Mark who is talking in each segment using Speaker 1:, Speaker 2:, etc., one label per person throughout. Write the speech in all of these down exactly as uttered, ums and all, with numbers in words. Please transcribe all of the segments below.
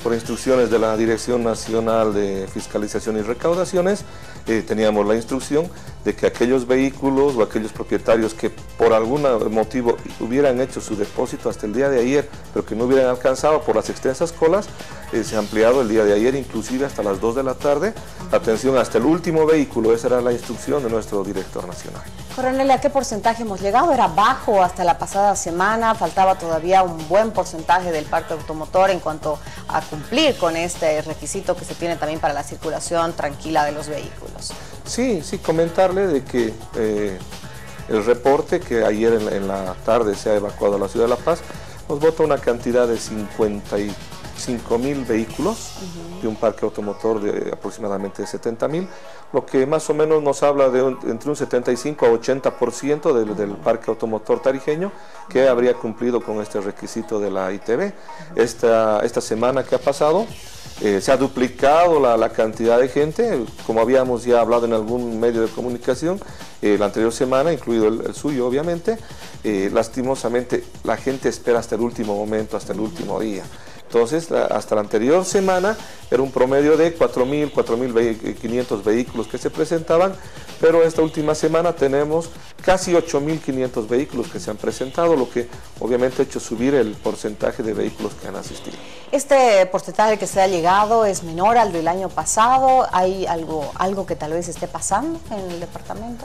Speaker 1: por instrucciones de la Dirección Nacional de Fiscalización y Recaudaciones, eh, teníamos la instrucción de que aquellos vehículos o aquellos propietarios que por algún motivo hubieran hecho su depósito hasta el día de ayer, pero que no hubieran alcanzado por las extensas colas, eh, se ha ampliado el día de ayer, inclusive hasta las dos de la tarde, atención hasta el último vehículo. Esa era la instrucción de nuestro director nacional.
Speaker 2: Coronel, ¿a qué porcentaje hemos llegado? ¿Era bajo hasta la pasada semana? ¿Faltaba todavía un buen porcentaje del parque automotor en cuanto a cumplir con este requisito que se tiene también para la circulación tranquila de los vehículos?
Speaker 1: Sí, sí, comentarle de que eh, el reporte que ayer en la, en la tarde se ha evacuado a la ciudad de La Paz nos bota una cantidad de cincuenta y cinco mil vehículos, uh-huh, de un parque automotor de aproximadamente setenta mil, lo que más o menos nos habla de un, entre un setenta y cinco a ochenta por ciento del, del parque automotor tarijeño que habría cumplido con este requisito de la I T V. Esta, esta semana que ha pasado eh, se ha duplicado la, la cantidad de gente, como habíamos ya hablado en algún medio de comunicación, eh, la anterior semana, incluido el, el suyo obviamente. Eh, lastimosamente la gente espera hasta el último momento, hasta el último día. Entonces, hasta la anterior semana era un promedio de cuatro mil, cuatro mil quinientos vehículos que se presentaban, pero esta última semana tenemos casi ocho mil quinientos vehículos que se han presentado, lo que obviamente ha hecho subir el porcentaje de vehículos que han asistido.
Speaker 2: ¿Este porcentaje que se ha llegado es menor al del año pasado? ¿Hay algo, algo que tal vez esté pasando en el departamento?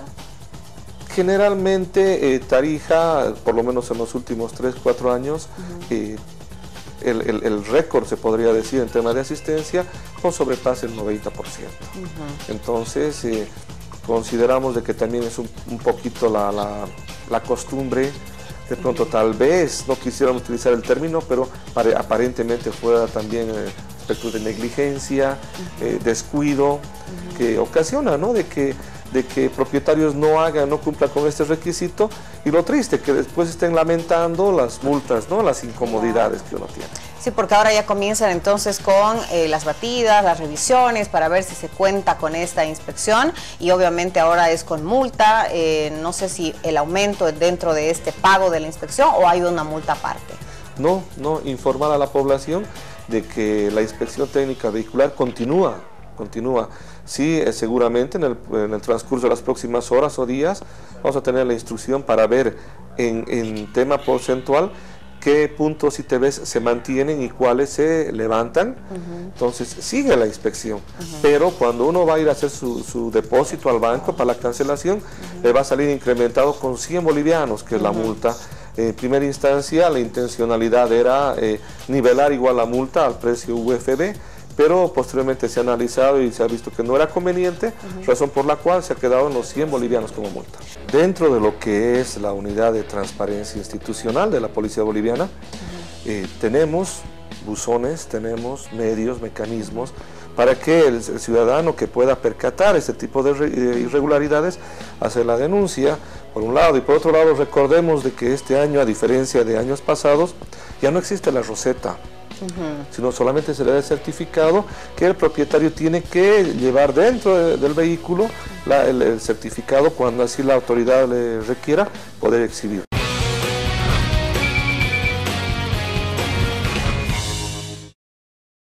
Speaker 1: Generalmente, eh, Tarija, por lo menos en los últimos tres, cuatro años, uh-huh, eh, el, el, el récord, se podría decir, en tema de asistencia, no sobrepasa el noventa por ciento. Uh-huh. Entonces, eh, consideramos de que también es un, un poquito la, la, la costumbre, de pronto tal vez, no quisiéramos utilizar el término, pero pare, aparentemente fuera también eh, aspecto de negligencia, uh-huh, eh, descuido, uh-huh, que ocasiona, ¿no?, de que de que propietarios no hagan, no cumplan con este requisito, y lo triste, que después estén lamentando las multas, ¿no?, las incomodidades que uno tiene.
Speaker 2: Sí, porque ahora ya comienzan entonces con eh, las batidas, las revisiones, para ver si se cuenta con esta inspección, y obviamente ahora es con multa. Eh, no sé si el aumento es dentro de este pago de la inspección o hay una multa aparte.
Speaker 1: No, no, informar a la población de que la inspección técnica vehicular continúa, continúa. Sí, eh, seguramente en el, en el transcurso de las próximas horas o días vamos a tener la instrucción para ver en, en tema porcentual qué puntos I T Vs se mantienen y cuáles se levantan. Uh-huh. Entonces sigue la inspección, uh-huh, pero cuando uno va a ir a hacer su, su depósito al banco para la cancelación, uh-huh, le va a salir incrementado con cien bolivianos, que es, uh-huh, la multa. En primera instancia la intencionalidad era eh, nivelar igual la multa al precio U F B, pero posteriormente se ha analizado y se ha visto que no era conveniente, uh-huh, razón por la cual se ha quedado en los cien bolivianos como multa. Dentro de lo que es la unidad de transparencia institucional de la Policía Boliviana, uh-huh, eh, tenemos buzones, tenemos medios, mecanismos, para que el, el ciudadano que pueda percatar este tipo de, re, de irregularidades, hacer la denuncia, por un lado, y por otro lado recordemos de que este año, a diferencia de años pasados, ya no existe la roseta, Uh-huh, sino solamente se le da el certificado que el propietario tiene que llevar dentro de, del vehículo la, el, el certificado cuando así la autoridad le requiera poder exhibir.